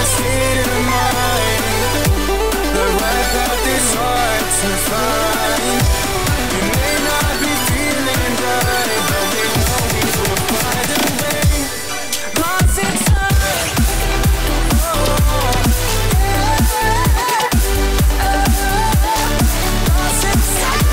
state of mind. The right path is hard to find. You may not be feeling right, but we know we will find a way. Lost in time. Lost in time.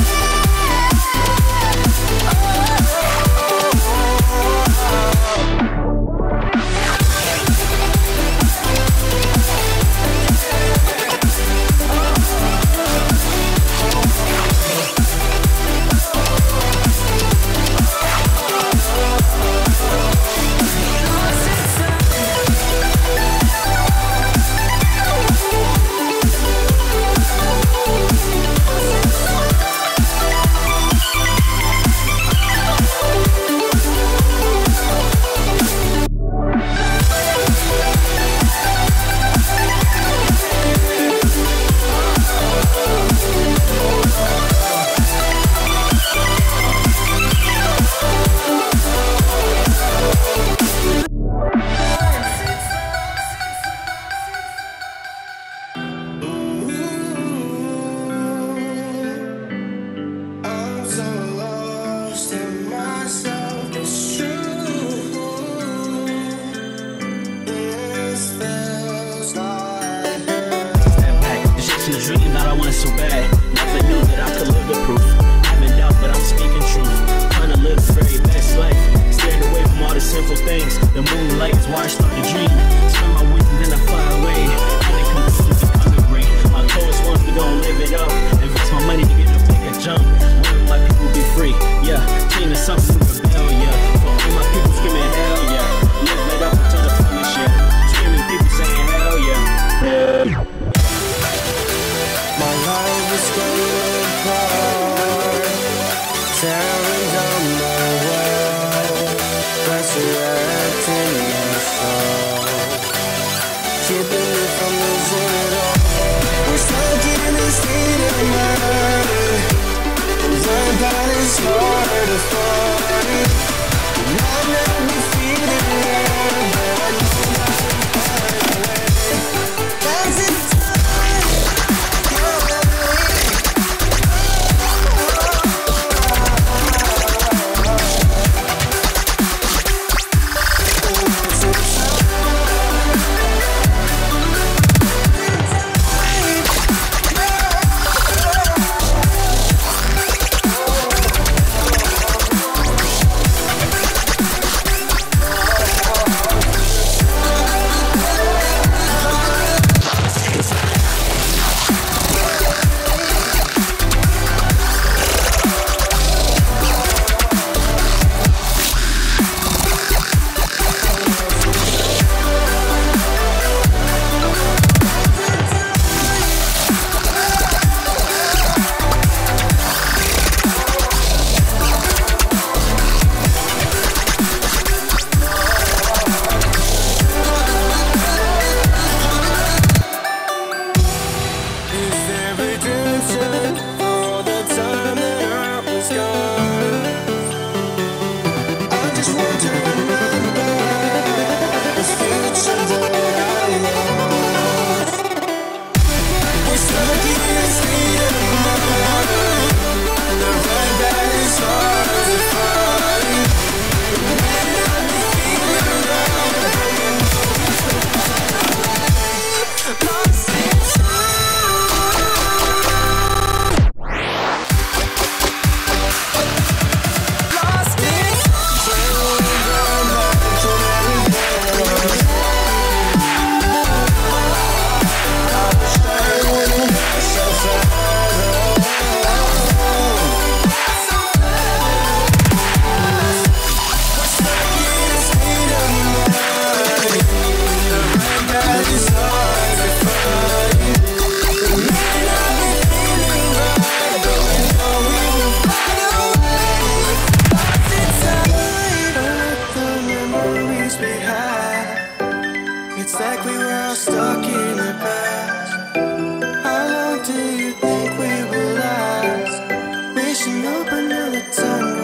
So bad, never knew that I could live the proof. Having doubt, but I'm speaking truth. Trying to live the very best life. Staying away from all the simple things. The moonlight is why I start to dream. Spend my week and then I fly away. And it comes to becoming great. My coach wants me gon' live it up. Invest my money to get a bigger jump. Wanting my people be free, yeah. Chain is something to rebel, yeah. For all my people screaming hell, yeah. Live it up until the finish, yeah. Screaming people saying hell, yeah. My life is falling apart, tearing down my world, resurrecting my soul, keeping me from losing it all. We're stuck in this state of mind. Learn that it's hard to find. Now let me feel it, but I know I can find a way. That's it. How long do you think we will last? Wishing up another time.